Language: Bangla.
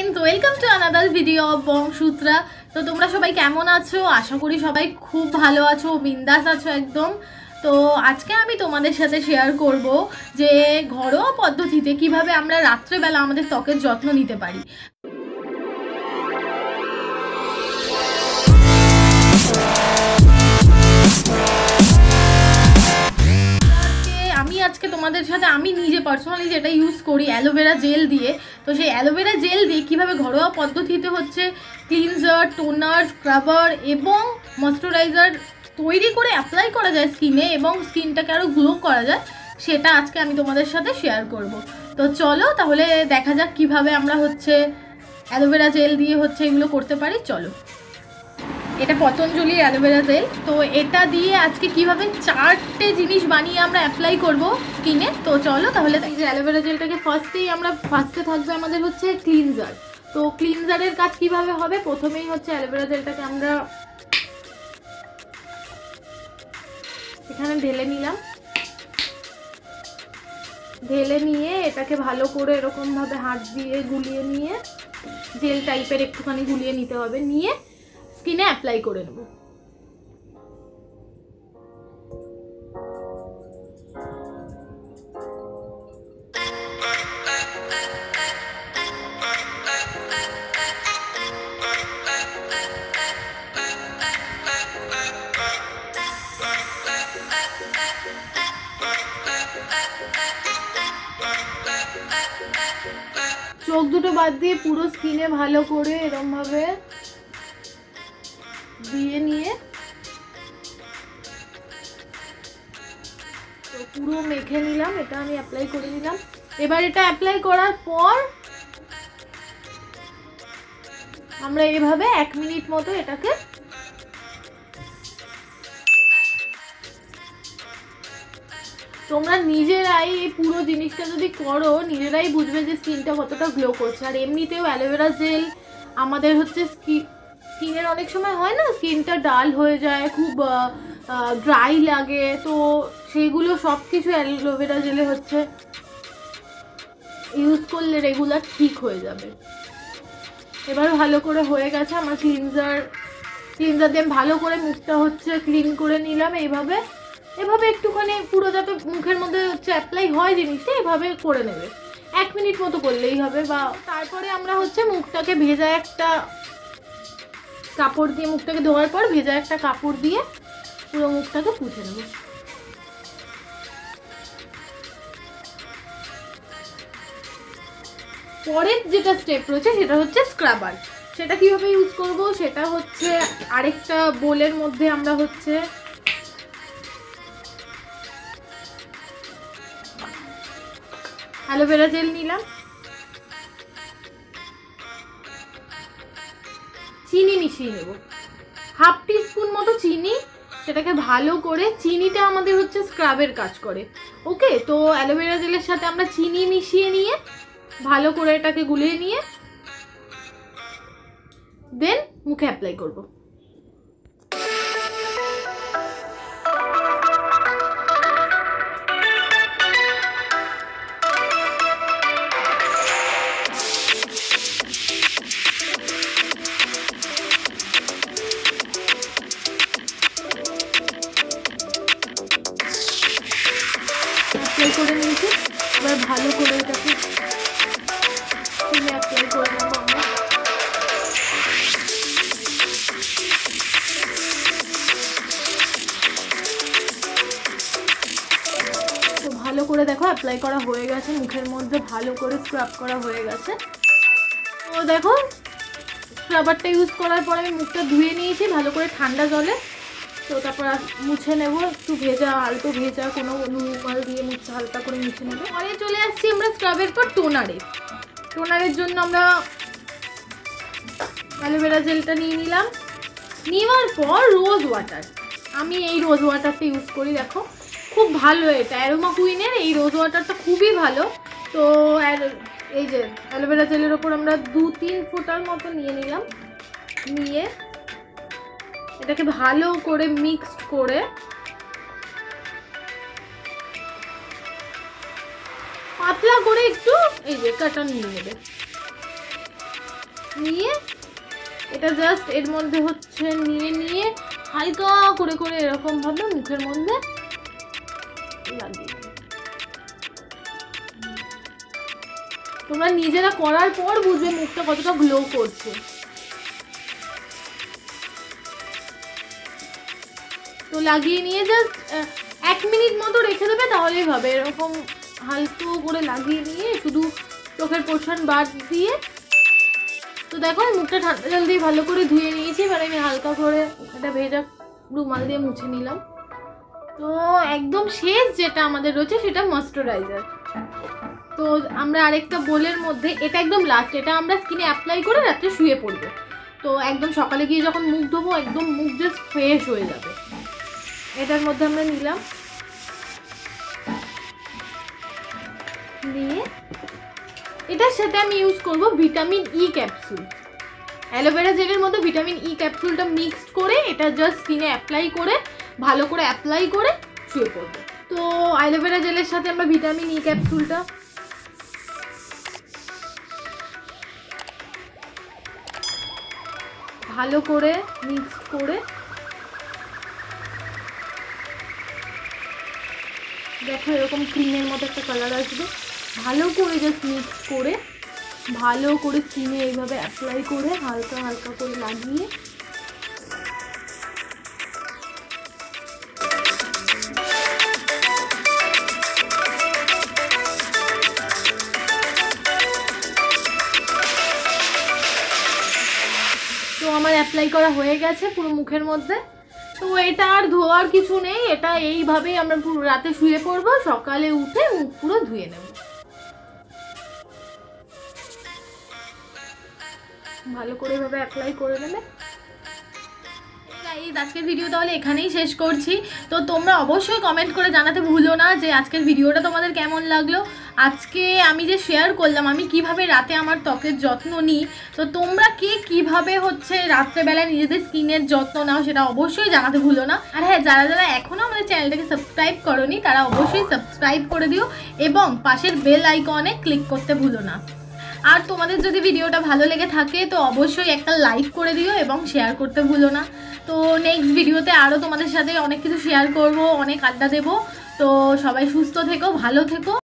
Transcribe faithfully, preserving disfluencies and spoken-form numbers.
Friends welcome to another video of Bangasutra. तो तुम्हारा सबाई केमन आछो? आशा करी सबाई खूब भालो आछो, बिंदास आछो एकदम। तो आज के आमी तोमादेर साथे शेयर करब जे घरोया पद्धतिते किभाबे आमरा रात्रे बेला आमादेर त्वकेर यत्न निते पारी। आज के तुम्हारे साथे आमी निजे पार्सोनाली जेटा यूज करी एलोवेरा जेल दिए, तो सेई एलोवेरा जेल दिए किभाबे घरोया पद्धतिते होच्छे क्लिनजार, टोनार, स्क्राबार एबं मयश्चाराइजार तैरी करे अप्लाई करा जाए स्किने एबं स्किनटाके आरो ग्लो करा जाए, सेटा आजके आमी तोमादेर साथे शेयर करब। तो चलो ताहले देखा जाक किभाबे आमरा होच्छे एलोवेरा जेल दिए होच्छे एगुलो करते पारी। चलो এটা পতঞ্জলির অ্যালোভেরা জেল। তো এটা দিয়ে আজকে কিভাবে চারটে জিনিস বানিয়ে আমরা অ্যাপ্লাই করব স্কিনে। তো চলো তাহলে এই যে অ্যালোভেরা জেলটাকে ফার্স্টেই আমরা ফার্স্টে থাকবে আমাদের হচ্ছে ক্লিনজার। তো ক্লিনজারের কাজ কিভাবে হবে, প্রথমেই হচ্ছে অ্যালোভেরা জেলটাকে আমরা এখানে ঢেলে নিলাম। ঢেলে নিয়ে এটাকে ভালো করে এরকম ভাবে হাত দিয়ে গুলিয়ে নিয়ে জেল টাইপের একটুখানি গুলিয়ে নিতে হবে, নিয়ে স্কিনে অ্যাপ্লাই করে নেব। চোখ দুটো বাদ দিয়ে পুরো স্কিনে ভালো করে এরকম ভাবে দিয়ে নিয়ে তো পুরো মেখে নিলাম। এটা আমি অ্যাপ্লাই করে নিলাম। এবার এটা অ্যাপ্লাই করার পর আমরা এইভাবে এক মিনিট মতো এটাকে তোমরা নিজেরাই এই পুরো জিনিসটা যদি করো নিজেরাই বুঝবে যে স্কিনটা কতটা গ্লো করছে। আর এমনিতেও অ্যালোভেরা জেল আমাদের হচ্ছে স্কিন স্কিনের অনেক সময় হয় না স্কিনটা ডাল হয়ে যায়, খুব ড্রাই লাগে, তো সেগুলো সব কিছু অ্যালোভেরা জেলে হচ্ছে ইউজ করলে রেগুলার ঠিক হয়ে যাবে। এবার ভালো করে হয়ে গেছে আমার ক্লিনজার ক্লিনজার দিয়ে ভালো করে মুখটা হচ্ছে ক্লিন করে নিলাম। এইভাবে এভাবে একটুখানি পুরো যাতে মুখের মধ্যে হচ্ছে অ্যাপ্লাই হয় জিনিসটা এভাবে করে নেবে, এক মিনিট মতো করলেই হবে। বা তারপরে আমরা হচ্ছে মুখটাকে ভেজা একটা কাপড় দিয়ে মুখটাকে ধোয়ার পর ভেজা একটা কাপড় দিয়ে পুরো মুখটাকে পুছে নেব। পরের যেটা স্টেপ রয়েছে সেটা হচ্ছে স্ক্রাবার। সেটা কিভাবে ইউজ করব সেটা হচ্ছে আরেকটা বোলের মধ্যে আমরা হচ্ছে অ্যালোভেরা জেল নিলাম, চিনি মিশিয়ে নেব হাফ টি স্পুন মতো চিনি। সেটাকে ভালো করে, চিনিটা আমাদের হচ্ছে স্ক্রাবের কাজ করে। ওকে, তো অ্যালোভেরা জেলের সাথে আমরা চিনি মিশিয়ে নিয়ে ভালো করে এটাকে গুলিয়ে নিয়ে দেন মুখে অ্যাপ্লাই করব। অ্যাপ্লাই করে নিয়েছি, এবার ভালো করে এটাকে অ্যাপ্লাই করে নেব আমরা। তো ভালো করে দেখো অ্যাপ্লাই করা হয়ে গেছে, মুখের মধ্যে ভালো করে স্ক্রাব করা হয়ে গেছে। তো দেখো স্ক্রাবারটা ইউজ করার পর আমি মুখটা ধুয়ে নিয়েছি ভালো করে ঠান্ডা জলে। তো তারপর মুছে নেব, একটু ভেজা আলতো ভেজা কোনো রুমাল দিয়ে মুছে হালকা করে মুছে নেব। পরে চলে আসছি আমরা স্ক্রাবের পর টোনারে। টোনারের জন্য আমরা অ্যালোভেরা জেলটা নিয়ে নিলাম, নেওয়ার পর রোজ ওয়াটার। আমি এই রোজ ওয়াটারটা ইউজ করি, দেখো খুব ভালো এটা অ্যারোমা কুইনের এই রোজ ওয়াটারটা খুবই ভালো। তো এই যে অ্যালোভেরা জেলের ওপর আমরা দু তিন ফোঁটার মতো নিয়ে নিলাম, নিয়ে এটাকে ভালো করে মিক্সড করে পাতলা করে একটু এই যে কাটা নিয়ে নেবে। নিয়ে এটা জাস্ট এর মধ্যে হচ্ছে নিয়ে নিয়ে হালকা করে করে এরকমভাবে মুখের মধ্যে লাগিয়ে, তোমরা নিজেরা করার পর বুঝবে মুখটা কতটা গ্লো করছে। তো লাগিয়ে নিয়ে জাস্ট এক মিনিট মতো রেখে দেবে, তাহলেই হবে। এরকম হালকা করে লাগিয়ে নিয়ে শুধু চোখের পোর্শন বাদ দিয়ে, তো দেখো আমি মুখটা ঠান্ডা জল দিয়ে ভালো করে ধুয়ে নিয়েছি। এবার আমি হালকা করে একটা ভেজা রুমাল দিয়ে মুছে নিলাম। তো একদম শেষ যেটা আমাদের রয়েছে সেটা ময়েশ্চারাইজার। তো আমরা আরেকটা বোলের মধ্যে, এটা একদম লাস্ট, এটা আমরা স্কিনে অ্যাপ্লাই করে রাত্রে শুয়ে পড়বো। তো একদম সকালে গিয়ে যখন মুখ ধোবো একদম মুখ জাস্ট ফ্রেশ হয়ে যাবে। এটার মধ্যে আমরা নিলাম, দিয়ে এটার সাথে আমি ইউজ করব ভিটামিন ই ক্যাপসুল। অ্যালোভেরা জেলের মধ্যে ভিটামিন ই ক্যাপসুলটা মিক্সড করে এটা জাস্ট স্কিনে অ্যাপ্লাই করে ভালো করে অ্যাপ্লাই করে শুয়ে পড়বো। তো অ্যালোভেরা জেলের সাথে আমরা ভিটামিন ই ক্যাপসুলটা ভালো করে মিক্সড করে, দেখো এরকম ক্রিমের মতো একটা কালার আসবে, ভালো করে জাস্ট মিক্স করে ভালো করে স্কিনে এইভাবে অ্যাপ্লাই করে হালকা হালকা করে লাগিয়ে তো আমার অ্যাপ্লাই করা হয়ে গেছে পুরো মুখের মধ্যে। তো এটা আর ধোয়ার কিছু নেই, এটা এইভাবেই আমরা পুরো রাতে শুয়ে পড়বো, সকালে উঠে মুখ পুরো ধুয়ে নেব। ভালো করে এভাবে অ্যাপ্লাই করে নেবে। গাইস আজকের ভিডিও তাহলে এখানেই শেষ করছি। তো তোমরা অবশ্যই কমেন্ট করে জানাতে ভুলো না যে আজকের ভিডিওটা তোমাদের কেমন লাগলো। আজকে আমি যে শেয়ার করলাম আমি কিভাবে রাতে আমার ত্বকের যত্ন নিই, তো তোমরা কে কিভাবে হচ্ছে রাত্রেবেলায় নিজেদের স্কিনের যত্ন নাও সেটা অবশ্যই জানাতে ভুলো না। আর হ্যাঁ, যারা যারা এখনও আমাদের চ্যানেলটাকে সাবস্ক্রাইব করোনি তারা অবশ্যই সাবস্ক্রাইব করে দিও এবং পাশের বেল আইকনে ক্লিক করতে ভুলো না। আর তোমাদের যদি ভিডিওটা ভালো লেগে থাকে তো অবশ্যই একটা লাইক করে দিও এবং শেয়ার করতে ভুলো না। তো নেক্সট ভিডিওতে আরও তোমাদের সাথে অনেক কিছু শেয়ার করব, অনেক আড্ডা দেবো। তো সবাই সুস্থ থেকো, ভালো থেকো।